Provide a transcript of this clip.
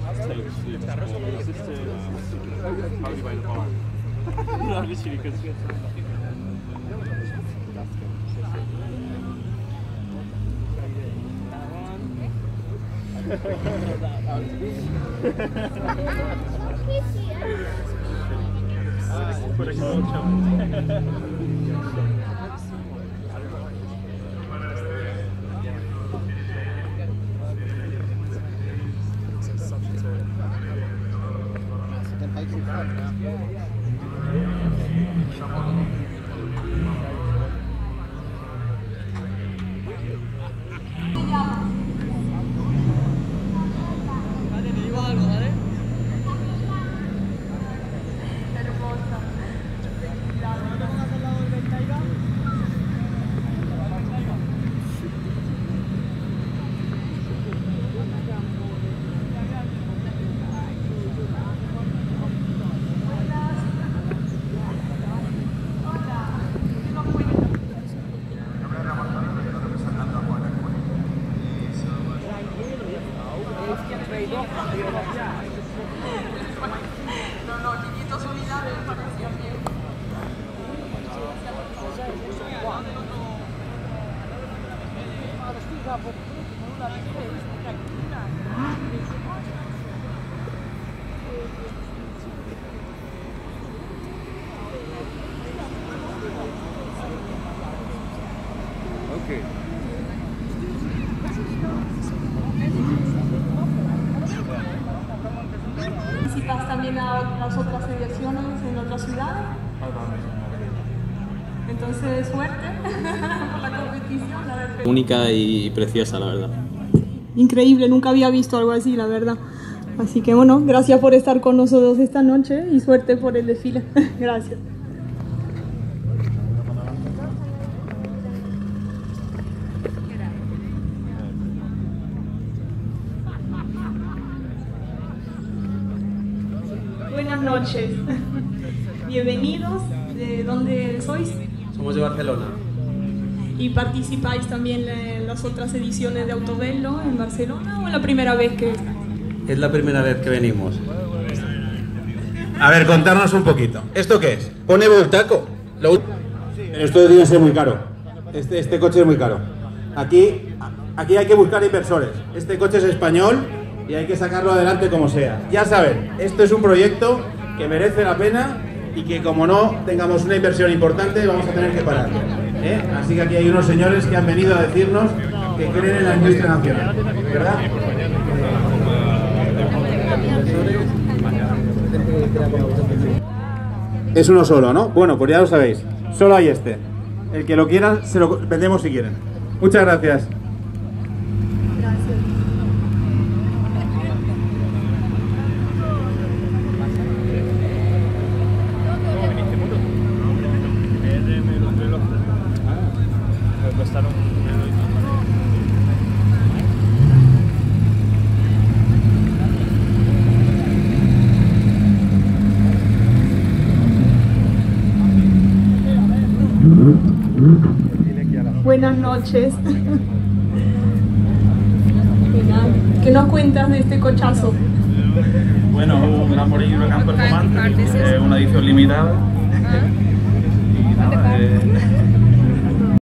¿Visitas también a las otras ediciones en otras ciudades? Entonces, suerte por la competición, la verdad. Única y preciosa, la verdad. Increíble, nunca había visto algo así, la verdad. Así que bueno, gracias por estar con nosotros esta noche y suerte por el desfile. Gracias. Buenas noches. Bienvenidos. ¿De dónde sois? Somos de Barcelona. ¿Y participáis también en las otras ediciones de Autovelo en Barcelona o es la primera vez que...? Es la primera vez que venimos. A ver, contarnos un poquito. ¿Esto qué es? ¿Pone Voltaco? Pero esto tiene que ser muy caro. Este coche es muy caro. Aquí hay que buscar inversores. Este coche es español y hay que sacarlo adelante como sea. Ya saben, esto es un proyecto que merece la pena y que como no tengamos una inversión importante vamos a tener que parar. Así que aquí hay unos señores que han venido a decirnos que creen en la industria nacional, ¿verdad? Es uno solo, ¿no? Bueno, pues ya lo sabéis. Solo hay este. El que lo quiera, se lo vendemos si quieren. Muchas gracias. Buenas noches. ¿Qué nos cuentas de este cochazo? Bueno, un Lamborghini Huracán Performante, una edición limitada. Y nada,